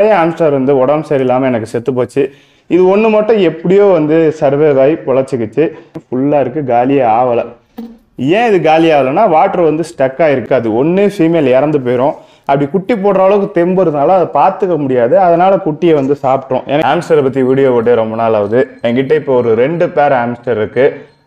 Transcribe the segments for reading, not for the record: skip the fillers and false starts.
Hamster வந்து உடம்பு சரியில்லாமல் எனக்கு செத்து போச்சு. இது ஒன்று மட்டும் எப்படியோ வந்து சர்வைவ் ஆகி பொழைச்சிக்கிச்சு. ஃபுல்லாக இருக்குது, காலியே ஆகலை. ஏன் இது காலி ஆகலைன்னா வாட்டர் வந்து ஸ்டக் ஆகிருக்காது. ஒன்று ஃபீமேல் இறந்து போயிடும். அப்படி குட்டி போடுற அளவுக்கு தெம்பு இருந்தாலும் அதை பார்த்துக்க முடியாது. அதனால குட்டியை வந்து சாப்பிட்றோம். ஏன்னா ஹாம்ஸ்டரை பற்றி வீடியோ போட்டு ரொம்ப நாள் ஆகுது. என்கிட்ட இப்போ ஒரு 2 பேர் ஹாம்ஸ்டர் இருக்குது.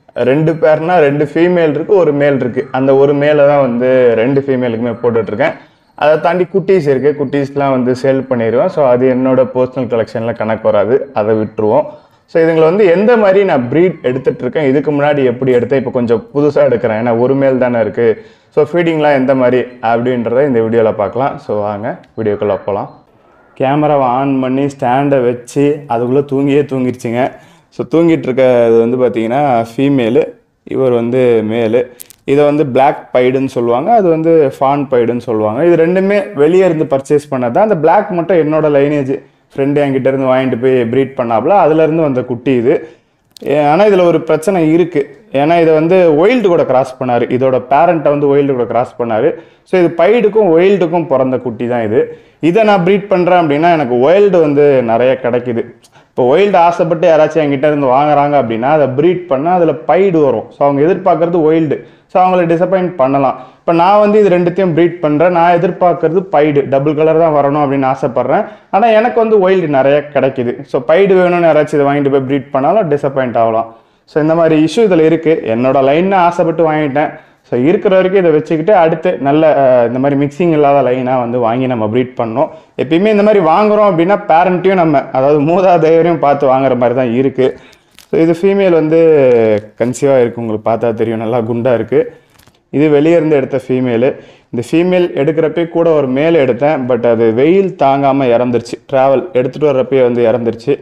2 பேர்னா 2 ஃபீமேல் இருக்குது, ஒரு மேல் இருக்குது. அந்த ஒரு மேலே தான் வந்து 2 ஃபீமேலுக்குமே போட்டுட்ருக்கேன். அதை தாண்டி குட்டீஸ் இருக்குது. குட்டீஸ்லாம் வந்து சேல் பண்ணிடுவேன். ஸோ அது என்னோட பர்சனல் கலெக்ஷனில் கணக்கு வராது, அதை விட்டுருவோம். ஸோ இதுங்களை வந்து எந்த மாதிரி நான் ப்ரீட் எடுத்துகிட்ருக்கேன், இதுக்கு முன்னாடி எப்படி எடுத்தேன், இப்போ கொஞ்சம் புதுசாக எடுக்கிறேன். ஏன்னா ஒரு மேல் தானே இருக்குது. ஸோ ஃபீடிங்லாம் எந்த மாதிரி அப்படின்றத இந்த வீடியோவில் பார்க்கலாம். ஸோ வாங்க வீடியோக்குள்ளே போகலாம். கேமராவை ஆன் பண்ணி ஸ்டாண்டை வச்சு அதுக்குள்ளே தூங்கிடுச்சுங்க. ஸோ தூங்கிட்டு இருக்கிறது வந்து பார்த்திங்கன்னா ஃபீமேலு, இவர் வந்து மேலு. இதை வந்து பிளாக் பைடுன்னு சொல்லுவாங்க, அது வந்து ஃபான் பைடுன்னு சொல்லுவாங்க. இது ரெண்டுமே வெளியே இருந்து பர்ச்சேஸ் பண்ணது தான். அந்த பிளாக் மட்டும் என்னோட லைனேஜ் ஃப்ரெண்டு என்கிட்ட இருந்து வாங்கிட்டு போய் ப்ரீட் பண்ணாப்புல, அதுலேருந்து வந்த குட்டி இது. ஆனால் இதில் ஒரு பிரச்சனை இருக்குது. ஏன்னா இதை வந்து ஒயில்டு கூட கிராஸ் பண்ணார். இதோட பேரண்ட்டை வந்து ஒயில்டு கூட கிராஸ் பண்ணார். ஸோ இது பைடுக்கும் ஒயில்டுக்கும் பிறந்த குட்டி தான் இது. இதை நான் ப்ரீட் பண்ணுறேன் அப்படின்னா எனக்கு ஒயில்டு வந்து நிறைய கிடைக்குது. இப்போ ஒயில்டு ஆசைப்பட்டு யாராச்சும் என்கிட்ட இருந்து வாங்குறாங்க அப்படின்னா அதை ப்ரீட் பண்ணால் அதில் பைடு வரும். ஸோ அவங்க எதிர்பார்க்கறது ஒயில்டு. ஸோ அவங்கள டிசப்பாயிண்ட் பண்ணலாம். இப்போ நான் வந்து இது ரெண்டுத்தையும் ப்ரீட் பண்ணுறேன். நான் எதிர்பார்க்கறது பைடு, டபுள் கலர் தான் வரணும் அப்படின்னு ஆசைப்பட்றேன். ஆனால் எனக்கு வந்து ஒயில்டு நிறைய கிடைக்குது. ஸோ பைடு வேணும்னு யாராச்சும் இதை வாங்கிட்டு போய் ப்ரீட் பண்ணாலும் டிசப்பாயிண்ட் ஆகலாம். ஸோ இந்த மாதிரி இஷ்யூ இதில் இருக்குது. என்னோட லைன்னு ஆசைப்பட்டு வாங்கிட்டேன். ஸோ இருக்கிற வரைக்கும் இதை வச்சுக்கிட்டு அடுத்து நல்ல இந்த மாதிரி மிக்சிங் இல்லாத லைனாக வந்து வாங்கி நம்ம ப்ரீட் பண்ணோம். எப்பயுமே இந்த மாதிரி வாங்குகிறோம் அப்படின்னா பேரண்ட்டையும் நம்ம, அதாவது மூதாதையரையும் பார்த்து வாங்குற மாதிரி தான் இருக்குது. ஸோ இது ஃபீமேல் வந்து கன்சீவாக இருக்குது. உங்களுக்கு பார்த்தா தெரியும், நல்லா குண்டாக இருக்குது. இது வெளியே இருந்து எடுத்த ஃபீமேலு. இந்த ஃபீமேல் எடுக்கிறப்பே கூட ஒரு மேலே எடுத்தேன். பட் அது வெயில் தாங்காமல் இறந்துருச்சு. ட்ராவல் எடுத்துகிட்டு வர்றப்பே வந்து இறந்துருச்சு.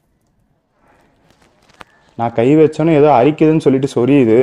நான் கை வச்சோன்னே ஏதோ அரிக்குதுன்னு சொல்லிட்டு சொரியுது.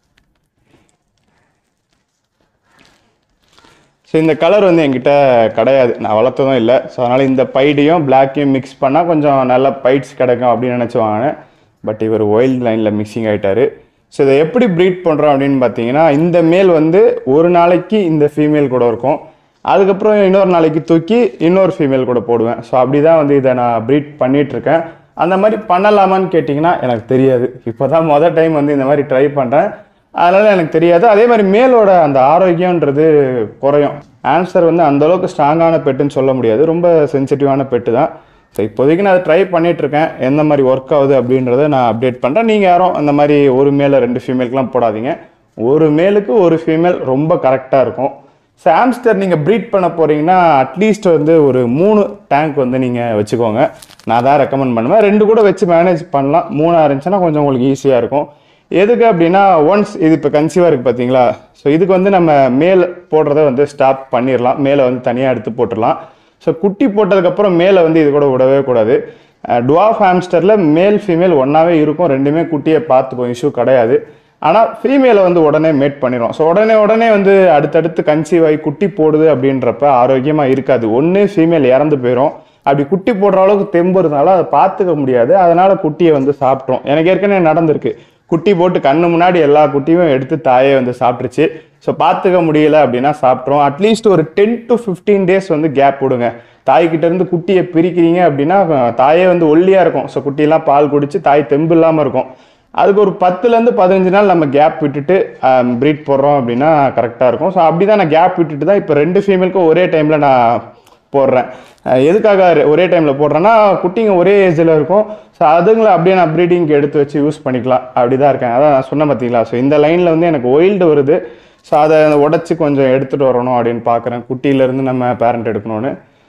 ஸோ இந்த கலர் வந்து என்கிட்ட கிடையாது, நான் வளர்த்ததும் இல்லை. ஸோ அதனால் இந்த பைடையும் பிளாக்கையும் மிக்ஸ் பண்ணால் கொஞ்சம் நல்ல பைட்ஸ் கிடைக்கும் அப்படின்னு நினச்சி வாங்கினேன். பட் இவர் ஒயில்டு லைனில் மிக்சிங் ஆகிட்டார். ஸோ இதை எப்படி ப்ரீட் பண்ணுறோம் அப்படின்னு பார்த்தீங்கன்னா, இந்த மேல் வந்து ஒரு நாளைக்கு இந்த ஃபீமேல் கூட இருக்கும். அதுக்கப்புறம் இன்னொரு நாளைக்கு தூக்கி இன்னொரு ஃபீமேல் கூட போடுவேன். ஸோ அப்படி தான் வந்து இதை நான் ப்ரீட் பண்ணிகிட்ருக்கேன். அந்த மாதிரி பண்ணலாமான்னு கேட்டிங்கன்னா எனக்கு தெரியாது. இப்போ தான் மொதல் டைம் வந்து இந்த மாதிரி ட்ரை பண்ணுறேன். அதனால் எனக்கு தெரியாது. அதே மாதிரி மேலோட அந்த ஆரோக்கியன்றது குறையும். ஹாம்ஸ்டர் வந்து அந்தளவுக்கு ஸ்ட்ராங்கான பெட்டுன்னு சொல்ல முடியாது, ரொம்ப சென்சிட்டிவான பெட்டு தான். ஸோ இப்போதைக்கு நான் அதை ட்ரை பண்ணிகிட்ருக்கேன். எந்த மாதிரி ஒர்க் ஆகுது அப்படின்றத நான் அப்டேட் பண்ணுறேன். நீங்கள் யாரும் அந்த மாதிரி ஒரு மேலே 2 ஃபீமேலுக்குலாம் போடாதீங்க. ஒரு மேலுக்கு ஒரு ஃபீமேல் ரொம்ப கரெக்டாக இருக்கும். ஸோ ஹாம்ஸ்டர் நீங்கள் ப்ரீட் பண்ண போகிறீங்கன்னா அட்லீஸ்ட் வந்து ஒரு 3 டேங்க் வந்து நீங்கள் வச்சுக்கோங்க. நான் தான் ரெக்கமெண்ட் பண்ணுவேன். 2 கூட வச்சு மேனேஜ் பண்ணலாம். 3 இருந்துச்சுன்னா கொஞ்சம் உங்களுக்கு ஈஸியாக இருக்கும். எதுக்கு அப்படின்னா, ஒன்ஸ் இது இப்போ கன்சீவாக இருக்குது பார்த்தீங்களா, ஸோ இதுக்கு வந்து நம்ம மேல் போடுறத வந்து ஸ்டாப் பண்ணிடலாம். மேலே வந்து தனியாக எடுத்து போட்டுடலாம். ஸோ குட்டி போட்டதுக்கப்புறம் மேலே வந்து இது கூட விடவே கூடாது. டுவார்ஃப் ஹாம்ஸ்டரில் மேல் ஃபீமேல் ஒன்றாவே இருக்கும். ரெண்டுமே குட்டியை பார்த்துக்கும், இஷ்யூ கிடையாது. ஆனால் ஃபீமேலை வந்து உடனே மேட் பண்ணிடும். ஸோ உடனே வந்து அடுத்தடுத்து கன்சீவ் ஆகி குட்டி போடுது அப்படின்றப்ப ஆரோக்கியமாக இருக்காது. ஒன்று ஃபீமேல் இறந்து போயிடும். அப்படி குட்டி போடுற அளவுக்கு தெம்பு இருந்தாலும் அதை பார்த்துக்க முடியாது. அதனால் குட்டியை வந்து சாப்பிட்றோம். எனக்கு ஏற்கனவே நடந்திருக்கு. குட்டி போட்டு கண்ணு முன்னாடி எல்லா குட்டியும் எடுத்து தாயே வந்து சாப்பிட்ருச்சு. ஸோ பார்த்துக்க முடியல அப்படின்னா சாப்பிட்றோம். அட்லீஸ்ட் ஒரு 10 to 15 days வந்து கேப் விடுங்க. தாய்கிட்ட இருந்து குட்டியை பிரிக்கிறீங்க அப்படின்னா தாயே வந்து ஒல்லியாக இருக்கும். ஸோ குட்டியெல்லாம் பால் குடிச்சு தாய் தெம்பு இல்லாமல் இருக்கும். அதுக்கு ஒரு 10லேருந்து 15 நாள் நம்ம கேப் விட்டுட்டு ப்ரீட் போடுறோம் அப்படின்னா கரெக்டாக இருக்கும். ஸோ அப்படி தான் நான் கேப் விட்டுட்டு தான் இப்போ 2 ஃபீமேலுக்கும் ஒரே டைமில் நான் போடுறேன். எதுக்காக ஒரே டைமில் போடுறேன்னா, குட்டிங்க ஒரே ஏஜில் இருக்கும். ஸோ அதுங்களை அப்படியே நான் ப்ரீடிங்க்கு எடுத்து வச்சு யூஸ் பண்ணிக்கலாம். அப்படி தான் இருக்கேன். அதான் நான் சொன்ன பார்த்தீங்களா. ஸோ இந்த லைனில் வந்து எனக்கு ஒயில்டு வருது. ஸோ அதை உடச்சி கொஞ்சம் எடுத்துகிட்டு வரணும் அப்படின்னு பார்க்குறேன். குட்டியிலேருந்து நம்ம பேரண்ட் எடுக்கணும்னு.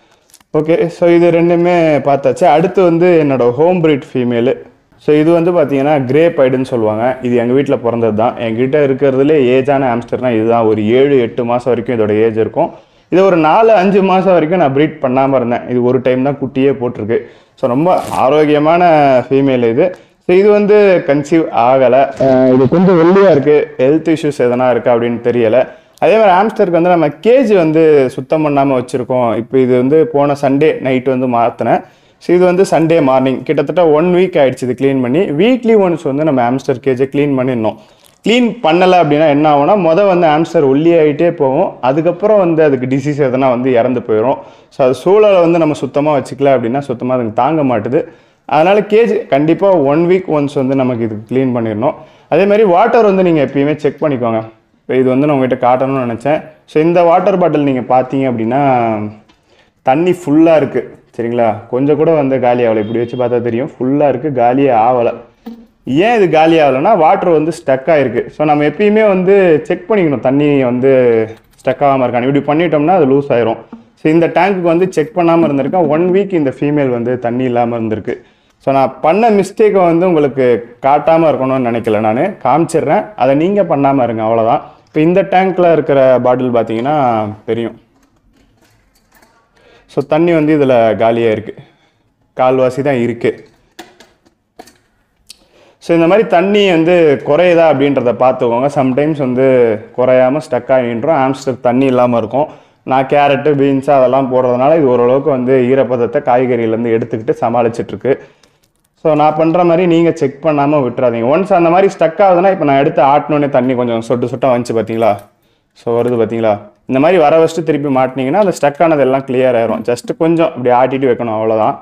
ஓகே, ஸோ இது ரெண்டுமே பார்த்தாச்சு. அடுத்து வந்து என்னோடய ஹோம் ப்ரீட் ஃபீமேலு. ஸோ இது வந்து பார்த்தீங்கன்னா கிரே பைடுன்னு சொல்லுவாங்க. இது எங்கள் வீட்டில் பிறந்தது தான். என்கிட்ட இருக்கிறதுலே ஏஜான ஹாம்ஸ்டர்னால் இதுதான். ஒரு 7-8 மாதம் வரைக்கும் இதோட ஏஜ் இருக்கும். இது ஒரு 4-5 மாதம் வரைக்கும் நான் ப்ரீட் பண்ணாமல் இருந்தேன். இது ஒரு டைம் தான் குட்டியே போட்டிருக்கு. ஸோ ரொம்ப ஆரோக்கியமான ஃபீமேல் இது. ஸோ இது வந்து கன்சீவ் ஆகலை. இது கொஞ்சம் வெள்ளியாக இருக்குது. ஹெல்த் இஷ்யூஸ் எதனா இருக்குது அப்படின்னு தெரியலை. அதே மாதிரி ஹாம்ஸ்டருக்கு வந்து நம்ம கேஜ் வந்து சுத்தம் பண்ணாமல் வச்சுருக்கோம். இப்போ இது வந்து போன சண்டே நைட்டு வந்து மாற்றினேன். ஸோ இது வந்து சண்டே மார்னிங் கிட்டத்தட்ட 1 வீக் ஆகிடுச்சு இது க்ளீன் பண்ணி. வீக்லி ஒன்ஸ் வந்து நம்ம ஹாம்ஸ்டர் கேஜை க்ளீன் பண்ணிடணும். க்ளீன் பண்ணலை அப்படின்னா என்ன ஆகும்னா வந்து ஹாம்ஸ்டர் ஒல்லியாகிட்டே போகும். அதுக்கப்புறம் வந்து அதுக்கு டிசீஸ் எதனா வந்து இறந்து போயிடும். ஸோ அது சூழலை வந்து நம்ம சுத்தமாக வச்சுக்கல அப்படின்னா சுத்தமாக அதுக்கு தாங்க மாட்டுது. அதனால் கேஜ் கண்டிப்பாக 1 வீக் ஒன்ஸ் வந்து நமக்கு இதுக்கு க்ளீன் பண்ணிடணும். அதேமாதிரி வாட்டர் வந்து நீங்கள் எப்பயுமே செக் பண்ணிக்கோங்க. இப்போ இது வந்து நான் உங்கள்கிட்ட காட்டணும்னு நினச்சேன். ஸோ இந்த வாட்டர் பாட்டில் நீங்கள் பார்த்தீங்க அப்படின்னா தண்ணி ஃபுல்லாக இருக்குது சரிங்களா. கொஞ்சம் கூட வந்து காலி ஆகலை. இப்படி வச்சு பார்த்தா தெரியும் ஃபுல்லாக இருக்குது, காலியே ஆகலை. ஏன் இது காலி ஆகலைன்னா வாட்டர் வந்து ஸ்டக் ஆகிருக்கு. ஸோ நம்ம எப்பயுமே வந்து செக் பண்ணிக்கணும் தண்ணி வந்து ஸ்டக் ஆகாமல் இருக்கான்னு. இப்படி பண்ணிட்டோம்னா அது லூஸ் ஆயிரும். ஸோ இந்த டேங்க்குக்கு வந்து செக் பண்ணாமல் இருந்திருக்கேன். 1 வீக் இந்த ஃபீமேல் வந்து தண்ணி இல்லாமல் இருந்திருக்கு. ஸோ நான் பண்ண மிஸ்டேக்கை வந்து உங்களுக்கு காட்டாமல் இருக்கணும்னு நினைக்கல, நான் காமிச்சிடுறேன். அதை நீங்கள் பண்ணாமல் இருங்க, அவ்வளோதான். இப்போ இந்த டேங்க்கில் இருக்கிற பாட்டில் பார்த்தீங்கன்னா தெரியும். ஸோ தண்ணி வந்து இதில் காலியாக இருக்குது, கால்வாசி தான் இருக்குது. ஸோ இந்த மாதிரி தண்ணி வந்து குறையுதா அப்படின்றத பார்த்துக்கோங்க. சம்டைம்ஸ் வந்து குறையாமல் ஸ்டக் ஆகின்றோம், ஹாம்ஸ்டர் தண்ணி இல்லாமல் இருக்கும். நான் கேரட்டு பீன்ஸு அதெல்லாம் போடுறதுனால இது ஓரளவுக்கு வந்து ஈரப்பதத்தை காய்கறியிலேருந்து எடுத்துக்கிட்டு சமாளிச்சிட்ருக்கு. ஸோ நான் பண்ணுற மாதிரி நீங்கள் செக் பண்ணாமல் விட்டுறாதீங்க. ஒன்ஸ் அந்த மாதிரி ஸ்டக் ஆகுதுன்னா, இப்போ நான் எடுத்து ஆட்டினோடனே தண்ணி கொஞ்சம் சொட்டு சொட்டாக வந்துச்சு பார்த்தீங்களா, ஸோ வருது பார்த்தீங்களா, இந்த மாதிரி வர வச்சுட்டு திருப்பி மாட்டினீங்கன்னா அந்த ஸ்டக் ஆனது எல்லாம் கிளியர் ஆயிரும். ஜஸ்ட்டு கொஞ்சம் இப்படி ஆட்டிட்டு வைக்கணும், அவ்வளோதான்.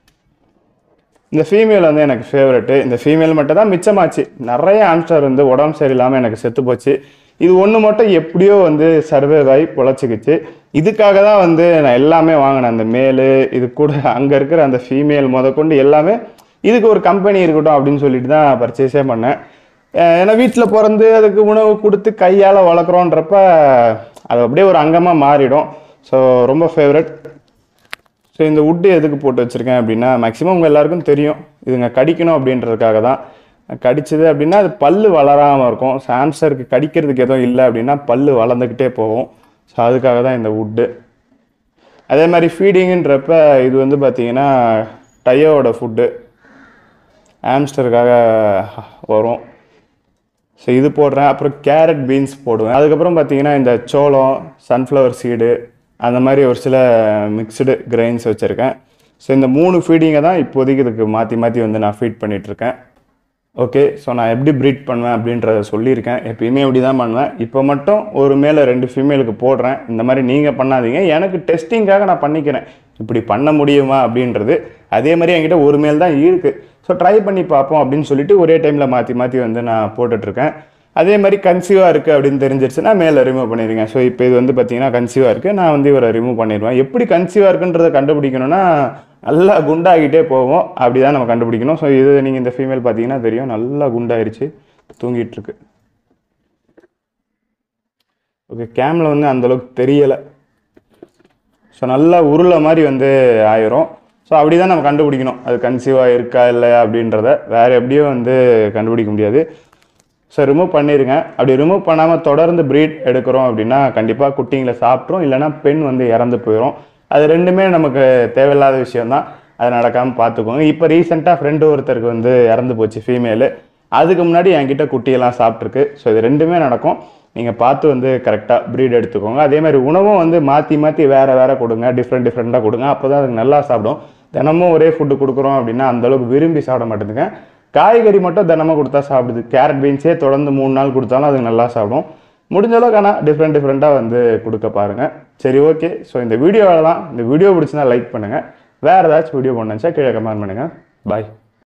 இந்த ஃபீமேல் வந்து எனக்கு ஃபேவரெட்டு. இந்த ஃபீமேல் மட்டும் தான் மிச்சமாச்சு. நிறைய ஹாம்ஸ்டர் வந்து உடம்பு சரியில்லாமல் எனக்கு செத்து போச்சு. இது ஒன்று மட்டும் எப்படியோ வந்து சர்வைவ் ஆகி பொழைச்சிக்கிச்சு. இதுக்காக தான் வந்து நான் எல்லாமே வாங்கினேன். அந்த மேலு இது கூட அங்கே இருக்கிற அந்த ஃபீமேல் முதற்கொண்டு எல்லாமே இதுக்கு ஒரு கம்பெனி இருக்கட்டும் அப்படின்னு சொல்லிட்டு தான் பர்ச்சேஸே பண்ணேன். ஏன்னா வீட்டில் பிறந்து அதுக்கு உணவு கொடுத்து கையால் வளர்க்குறோன்றப்ப அது அப்படியே ஒரு அங்கமாக மாறிடும். ஸோ ரொம்ப ஃபேவரட். ஸோ இந்த வுட்டு எதுக்கு போட்டு வச்சுருக்கேன் அப்படின்னா, மேக்ஸிமம் உங்கள் எல்லாருக்கும் தெரியும், இதுங்க கடிக்கணும் அப்படின்றதுக்காக தான். கடிச்சது அப்படின்னா அது பல்லு வளராமல் இருக்கும். ஸோ ஹாம்ஸ்டருக்கு கடிக்கிறதுக்கு எதுவும் இல்லை அப்படின்னா பல்லு வளர்ந்துக்கிட்டே போகும். ஸோ அதுக்காக தான் இந்த வுட்டு. அதே மாதிரி ஃபீடிங்குன்றப்ப இது வந்து பார்த்திங்கன்னா டயோட ஃபுட்டு ஹாம்ஸ்டருக்காக வரும். ஸோ இது போடுறேன். அப்புறம் கேரட் பீன்ஸ் போடுவேன். அதுக்கப்புறம் பார்த்திங்கன்னா இந்த சோளம், சன்ஃப்ளவர் சீடு, அந்த மாதிரி ஒரு சில மிக்சடு கிரெயின்ஸ் வச்சுருக்கேன். ஸோ இந்த 3 ஃபீடிங்கை தான் இப்போதைக்கு இதுக்கு மாற்றி மாற்றி வந்து நான் ஃபீட் பண்ணிகிட்ருக்கேன். ஓகே, ஸோ நான் எப்படி ப்ரீட் பண்ணுவேன் அப்படின்றத சொல்லியிருக்கேன். எப்பயுமே இப்படி தான் பண்ணுவேன். இப்போ மட்டும் ஒரு மேலே 2 ஃபீமேலுக்கு போடுறேன். இந்த மாதிரி நீங்கள் பண்ணாதீங்க, எனக்கு டெஸ்டிங்காக நான் பண்ணிக்கிறேன் இப்படி பண்ண முடியுமா அப்படின்றது. அதே மாதிரி என்கிட்ட ஒரு மேல் தான் இருக்குது. ஸோ ட்ரை பண்ணி பார்ப்போம் அப்படின்னு சொல்லிட்டு ஒரே டைமில் மாற்றி மாற்றி வந்து நான் போட்டுட்ருக்கேன். அதே மாதிரி கன்சீவாக இருக்குது அப்படின்னு தெரிஞ்சிருச்சுன்னா மேலே ரிமூவ் பண்ணிடுங்க. ஸோ இப்போ இது வந்து பார்த்தீங்கன்னா கன்சீவாக இருக்குது, நான் வந்து இவரை ரிமூவ் பண்ணிடுவேன். எப்படி கன்சீவாக இருக்குன்றதை கண்டுபிடிக்கணும்னா நல்லா குண்டாகிட்டே போவோம், அப்படி தான் நம்ம கண்டுபிடிக்கணும். ஸோ இது நீங்கள் இந்த ஃபீமேல் பார்த்தீங்கன்னா தெரியும், நல்லா குண்டாயிருச்சு, தூங்கிட்டுருக்கு. ஓகே, கேமில் வந்து அந்தளவுக்கு தெரியலை. ஸோ நல்லா உருளை மாதிரி வந்து ஆயிரும். ஸோ அப்படி தான் நம்ம கண்டுபிடிக்கணும் அது கன்சீவாக இருக்கா இல்லையா அப்படின்றத. வேறு எப்படியோ வந்து கண்டுபிடிக்க முடியாது. ஸோ ரிமூவ் பண்ணிடுங்க. அப்படி ரிமூவ் பண்ணாமல் தொடர்ந்து ப்ரீட் எடுக்கிறோம் அப்படின்னா கண்டிப்பாக குட்டிங்களை சாப்பிட்ரும், இல்லைனா பெண் வந்து இறந்து போயிடும். அது ரெண்டுமே நமக்கு தேவையில்லாத விஷயம்தான், அது நடக்காமல் பார்த்துக்கோங்க. இப்போ ரீசெண்டாக ஃப்ரெண்டு ஒருத்தருக்கு வந்து இறந்து போச்சு ஃபீமேலு. அதுக்கு முன்னாடி என்கிட்ட குட்டியெல்லாம் சாப்பிட்ருக்கு. ஸோ இது ரெண்டுமே நடக்கும். நீங்கள் பார்த்து வந்து கரெக்டாக ப்ரீட் எடுத்துக்கோங்க. அதே மாதிரி உணவும் வந்து மாற்றி மாற்றி வேறு கொடுங்க, டிஃப்ரெண்ட்டாக கொடுங்க. அப்போ தான் அதுக்கு நல்லா சாப்பிடும். தினமும் ஒரே ஃபுட்டு கொடுக்குறோம் அப்படின்னா அந்தளவுக்கு விரும்பி சாப்பிட மாட்டேங்குங்க. காய்கறி மட்டும் தினமும் கொடுத்தா சாப்பிடுது. கேரட் பீன்ஸே தொடர்ந்து 3 நாள் கொடுத்தாலும் அது நல்லா சாப்பிடும். முடிஞ்ச அளவுக்கு ஆனால் டிஃப்ரெண்ட்டாக வந்து கொடுக்க பாருங்கள். சரி, ஓகே. ஸோ இந்த வீடியோவில் தான். இந்த வீடியோ பிடிச்சினா லைக் பண்ணுங்கள். வேறு ஏதாச்சும் வீடியோ பண்ணுச்சா கீழே கமெண்ட் பண்ணுங்கள். பாய்.